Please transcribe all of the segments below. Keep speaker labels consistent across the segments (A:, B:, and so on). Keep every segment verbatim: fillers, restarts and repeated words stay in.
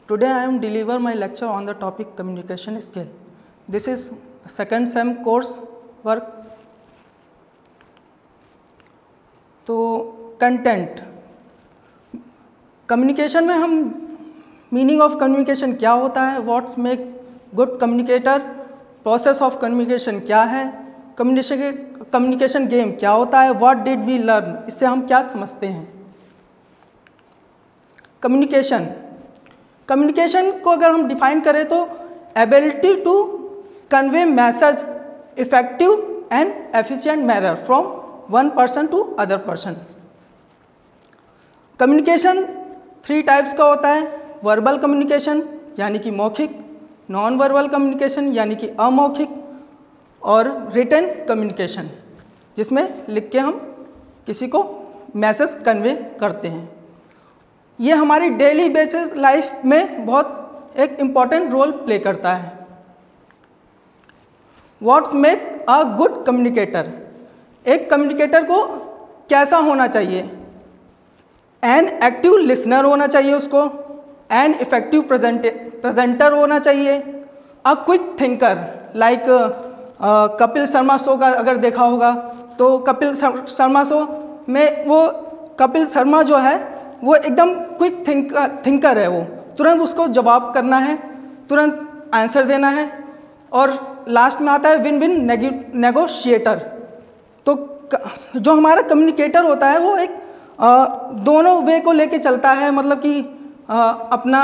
A: Today I am deliver my lecture on the topic communication skill. This is second sem course work. तो content, communication में हम meaning of communication क्या होता है, what's make good communicator, process of communication क्या है, communication communication game क्या होता है, व्हाट डिड वी लर्न, इससे हम क्या समझते हैं। कम्युनिकेशन कम्युनिकेशन को अगर हम डिफाइन करें तो ability to convey message effective and efficient manner from one person to other person. Communication three types का होता है, वर्बल कम्युनिकेशन यानी कि मौखिक, नॉन वर्बल कम्युनिकेशन यानी कि अमौखिक, और रिटन कम्युनिकेशन जिसमें लिख के हम किसी को मैसेज कन्वे करते हैं। ये हमारी डेली बेसिस लाइफ में बहुत एक इम्पॉर्टेंट रोल प्ले करता है। What's make a good communicator, एक कम्युनिकेटर को कैसा होना चाहिए, एन एक्टिव लिसनर होना चाहिए उसको, एन इफेक्टिव प्रेजेंटर होना चाहिए, a quick thinker like Kapil Sharma show का अगर देखा होगा तो कपिल शर्मा शो में वो कपिल शर्मा जो है वो एकदम क्विक थिंकर थिंकर है, वो तुरंत उसको जवाब करना है, तुरंत आंसर देना है, और लास्ट में आता है विन विन नेगोशिएटर। तो जो हमारा कम्युनिकेटर होता है वो एक आ, दोनों वे को लेके चलता है, मतलब कि आ, अपना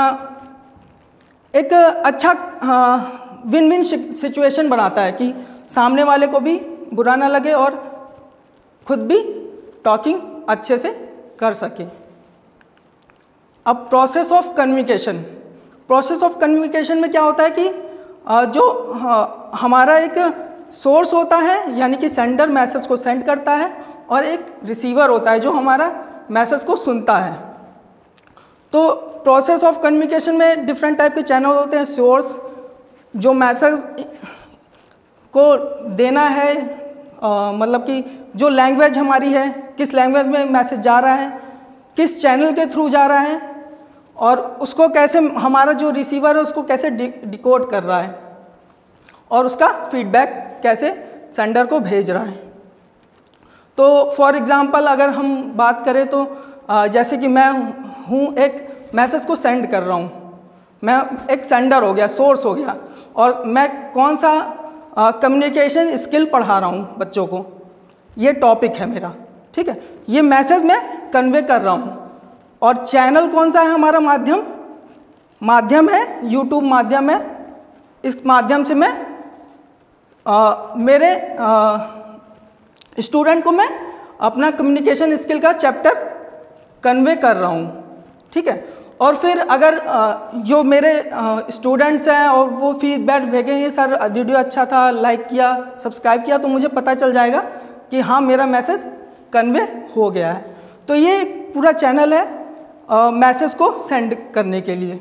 A: एक अच्छा विन विन सिचुएशन बनाता है कि सामने वाले को भी बुरा ना लगे और खुद भी टॉकिंग अच्छे से कर सके। अब process of communication, process of communication में क्या होता है कि जो हमारा एक सोर्स होता है यानी कि सेंडर मैसेज को सेंड करता है, और एक रिसीवर होता है जो हमारा मैसेज को सुनता है। तो प्रोसेस ऑफ कम्युनिकेशन में डिफरेंट टाइप के चैनल होते हैं। सोर्स जो मैसेज को देना है, आ, मतलब कि जो लैंग्वेज हमारी है, किस लैंग्वेज में मैसेज जा रहा है, किस चैनल के थ्रू जा रहा है, और उसको कैसे हमारा जो रिसीवर है उसको कैसे डिकोड कर रहा है, और उसका फीडबैक कैसे सेंडर को भेज रहा है। तो फॉर एग्ज़ाम्पल अगर हम बात करें तो जैसे कि मैं हूँ एक मैसेज को सेंड कर रहा हूँ, मैं एक सेंडर हो गया, सोर्स हो गया, और मैं कौन सा कम्युनिकेशन स्किल पढ़ा रहा हूँ बच्चों को, ये टॉपिक है मेरा, ठीक है, ये मैसेज मैं कन्वे कर रहा हूँ। और चैनल कौन सा है हमारा, माध्यम माध्यम है यूट्यूब माध्यम है, इस माध्यम से मैं आ, मेरे स्टूडेंट को मैं अपना कम्युनिकेशन स्किल का चैप्टर कन्वे कर रहा हूँ, ठीक है। और फिर अगर आ, जो मेरे स्टूडेंट्स हैं और वो फीडबैक भेजेंगे, सर वीडियो अच्छा था, लाइक किया, सब्सक्राइब किया, तो मुझे पता चल जाएगा कि हाँ मेरा मैसेज कन्वे हो गया है। तो ये एक पूरा चैनल है मैसेज को सेंड करने के लिए।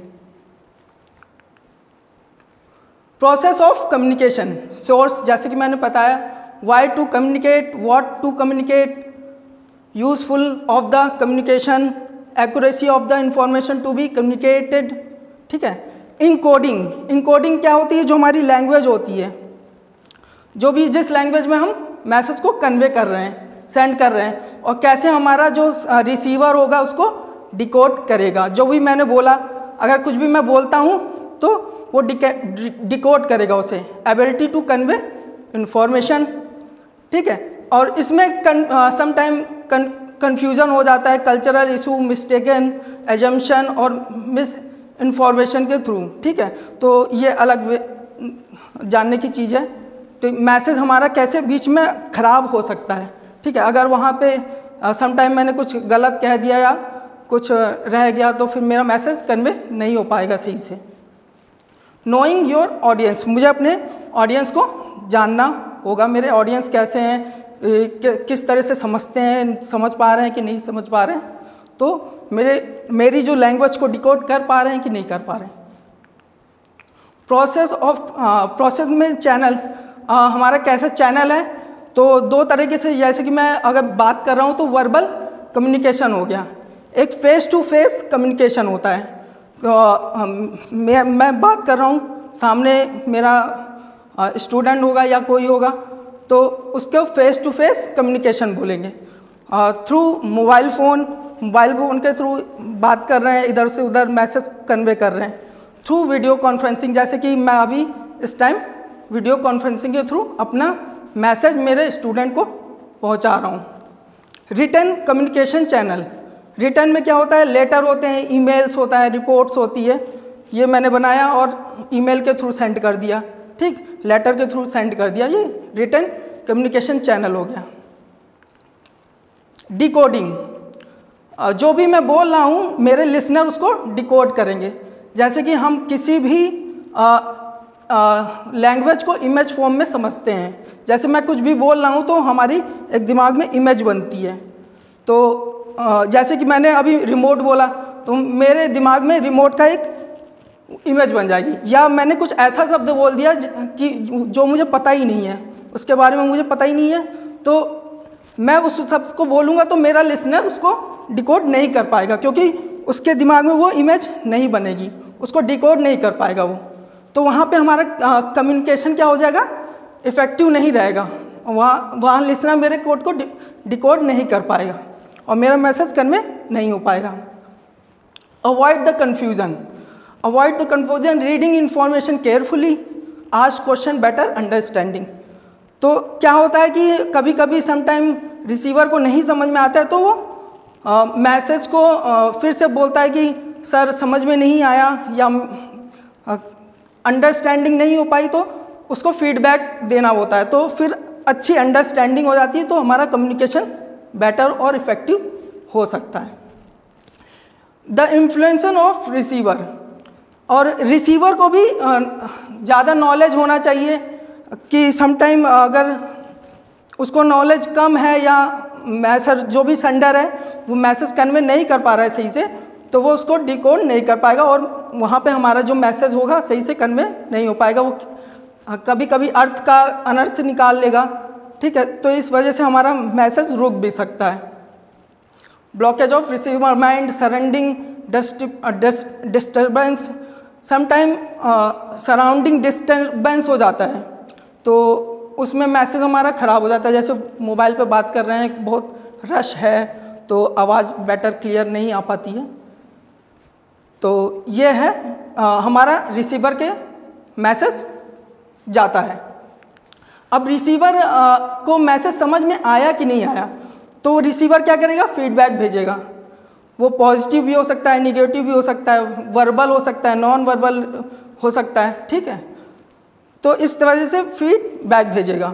A: प्रोसेस ऑफ कम्युनिकेशन, सोर्स जैसे कि मैंने बताया, why to communicate, what to communicate, useful of the communication, accuracy of the information to be communicated, ठीक है। इनकोडिंग, इनकोडिंग क्या होती है, जो हमारी लैंग्वेज होती है, जो भी जिस लैंग्वेज में हम मैसेज को कन्वे कर रहे हैं, सेंड कर रहे हैं, और कैसे हमारा जो रिसीवर होगा उसको डिकोड करेगा। जो भी मैंने बोला, अगर कुछ भी मैं बोलता हूँ तो वो डिकोड करेगा उसे, एबिलिटी टू कन्वे इंफॉर्मेशन, ठीक है। और इसमें सम टाइम कन्फ्यूज़न हो जाता है, कल्चरल इशू, मिस्टेकन एजम्पशन और मिस इन्फॉर्मेशन के थ्रू, ठीक है। तो ये अलग जानने की चीज़ है। तो मैसेज हमारा कैसे बीच में ख़राब हो सकता है, ठीक है। अगर वहाँ पे सम टाइम मैंने कुछ गलत कह दिया या कुछ रह गया तो फिर मेरा मैसेज कन्वे नहीं हो पाएगा सही से। नोइंग योर ऑडियंस, मुझे अपने ऑडियंस को जानना होगा, मेरे ऑडियंस कैसे हैं, किस तरह से समझते हैं, समझ पा रहे हैं कि नहीं समझ पा रहे हैं, तो मेरे मेरी जो लैंग्वेज को डिकोड कर पा रहे हैं कि नहीं कर पा रहे हैं। प्रोसेस ऑफ प्रोसेस में चैनल, आ, हमारा कैसा चैनल है, तो दो तरीके से, जैसे कि मैं अगर बात कर रहा हूँ तो वर्बल कम्युनिकेशन हो गया, एक फेस टू फेस कम्युनिकेशन होता है। तो मैं मैं बात कर रहा हूँ, सामने मेरा स्टूडेंट होगा या कोई होगा, तो उसको फेस टू फेस कम्युनिकेशन बोलेंगे। Through mobile phone mobile phone के थ्रू बात कर रहे हैं, इधर से उधर मैसेज कन्वे कर रहे हैं। थ्रू वीडियो कॉन्फ्रेंसिंग, जैसे कि मैं अभी इस टाइम वीडियो कॉन्फ्रेंसिंग के थ्रू अपना मैसेज मेरे स्टूडेंट को पहुंचा रहा हूं। रिटन कम्युनिकेशन चैनल, रिटन में क्या होता है, लेटर होते हैं, ईमेल्स होता है, रिपोर्ट्स होती है। ये मैंने बनाया और ईमेल के थ्रू सेंड कर दिया, ठीक, लेटर के थ्रू सेंड कर दिया, ये रिटन कम्युनिकेशन चैनल हो गया। डिकोडिंग, जो भी मैं बोल रहा हूँ मेरे लिसनर उसको डिकोड करेंगे। जैसे कि हम किसी भी लैंग्वेज को इमेज फॉर्म में समझते हैं, जैसे मैं कुछ भी बोल रहा हूँ तो हमारी एक दिमाग में इमेज बनती है। तो आ, जैसे कि मैंने अभी रिमोट बोला तो मेरे दिमाग में रिमोट का एक इमेज बन जाएगी, या मैंने कुछ ऐसा शब्द बोल दिया कि जो मुझे पता ही नहीं है, उसके बारे में मुझे पता ही नहीं है, तो मैं उस शब्द को बोलूँगा तो मेरा लिसनर उसको डिकोड नहीं कर पाएगा, क्योंकि उसके दिमाग में वो इमेज नहीं बनेगी, उसको डिकोड नहीं कर पाएगा वो। तो वहाँ पे हमारा कम्युनिकेशन क्या हो जाएगा, इफ़ेक्टिव नहीं रहेगा। वहाँ वहाँ लिसनर मेरे कोड को डिकोड नहीं कर पाएगा और मेरा मैसेज कन्वे नहीं हो पाएगा। Avoid the confusion, avoid the confusion, reading information carefully, ask question better understanding. तो क्या होता है कि कभी कभी समटाइम रिसीवर को नहीं समझ में आता है, तो वो मैसेज को आ, फिर से बोलता है कि सर समझ में नहीं आया या अंडरस्टैंडिंग नहीं हो पाई, तो उसको फीडबैक देना होता है। तो फिर अच्छी अंडरस्टैंडिंग हो जाती है, तो हमारा कम्युनिकेशन बेटर और इफ़ेक्टिव हो सकता है। द इन्फ्लुएंसन ऑफ रिसीवर, और रिसीवर को भी ज़्यादा नॉलेज होना चाहिए कि समटाइम अगर उसको नॉलेज कम है या मैसेज जो भी सेंडर है वो मैसेज कन्वे नहीं कर पा रहा है सही से, तो वो उसको डिकोड नहीं कर पाएगा और वहाँ पे हमारा जो मैसेज होगा सही से कन्वे नहीं हो पाएगा। वो कभी कभी अर्थ का अनर्थ निकाल लेगा, ठीक है, तो इस वजह से हमारा मैसेज रुक भी सकता है। Blockage of receiver mind, surrounding disturbance, sometime surrounding disturbance हो जाता है, तो उसमें मैसेज हमारा ख़राब हो जाता है। जैसे मोबाइल पे बात कर रहे हैं, बहुत रश है तो आवाज़ बेटर क्लियर नहीं आ पाती है। तो ये है आ, हमारा रिसीवर के मैसेज जाता है। अब रिसीवर आ, को मैसेज समझ में आया कि नहीं आया, तो रिसीवर क्या करेगा, फीडबैक भेजेगा। वो पॉजिटिव भी हो सकता है, निगेटिव भी हो सकता है, वर्बल हो सकता है, नॉन वर्बल हो सकता है, ठीक है। तो इस वजह से फीडबैक भेजेगा।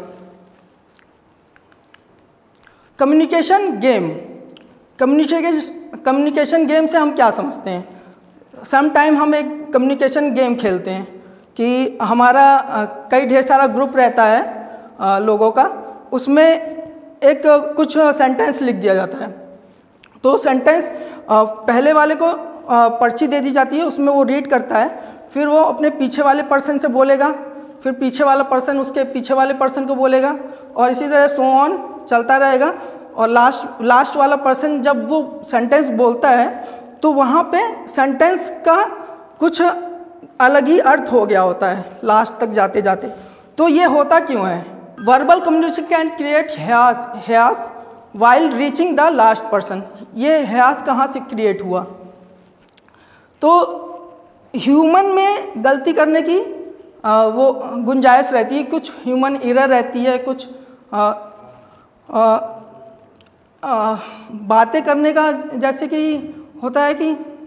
A: Communication game, communication communication game से हम क्या समझते हैं, सम टाइम हम एक कम्युनिकेशन गेम खेलते हैं कि हमारा कई ढेर सारा ग्रुप रहता है लोगों का, उसमें एक कुछ सेंटेंस लिख दिया जाता है। तो सेंटेंस पहले वाले को पर्ची दे दी जाती है, उसमें वो रीड करता है, फिर वो अपने पीछे वाले पर्सन से बोलेगा, फिर पीछे वाला पर्सन उसके पीछे वाले पर्सन को बोलेगा, और इसी तरह सो ऑन चलता रहेगा। और लास्ट लास्ट वाला पर्सन जब वो सेंटेंस बोलता है तो वहाँ पे सेंटेंस का कुछ अलग ही अर्थ हो गया होता है लास्ट तक जाते जाते। तो ये होता क्यों है, verbal communication can create has has while reaching the last person. ये हैस कहाँ से क्रिएट हुआ, तो ह्यूमन में गलती करने की आ, वो गुंजाइश रहती है, कुछ ह्यूमन एरर रहती है, कुछ आ, आ, आ, बातें करने का, जैसे कि होता है कि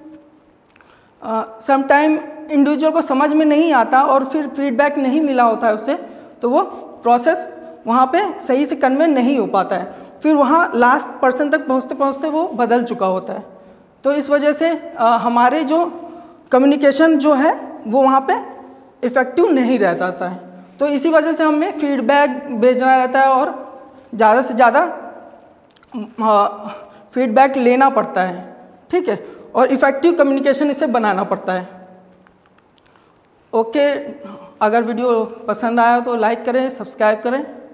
A: सम टाइम इंडिविजुअल को समझ में नहीं आता और फिर फीडबैक नहीं मिला होता है उसे, तो वो प्रोसेस वहाँ पे सही से कन्वे नहीं हो पाता है, फिर वहाँ लास्ट पर्सन तक पहुँचते पहुँचते वो बदल चुका होता है। तो इस वजह से आ, हमारे जो कम्युनिकेशन जो है वो वहाँ पे इफ़ेक्टिव नहीं रह जाता है। तो इसी वजह से हमें फीडबैक भेजना रहता है और ज़्यादा से ज़्यादा फीडबैक लेना पड़ता है, ठीक है, और इफ़ेक्टिव कम्युनिकेशन इसे बनाना पड़ता है। ओके, अगर वीडियो पसंद आया तो लाइक करें, सब्सक्राइब करें।